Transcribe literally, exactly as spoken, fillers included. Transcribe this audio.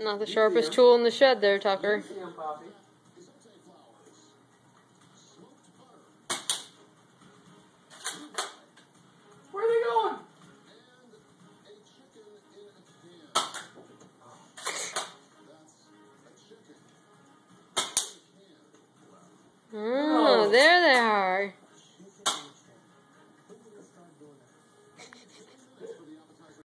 Not the sharpest tool in the shed there, Tucker. You see him, Poppy.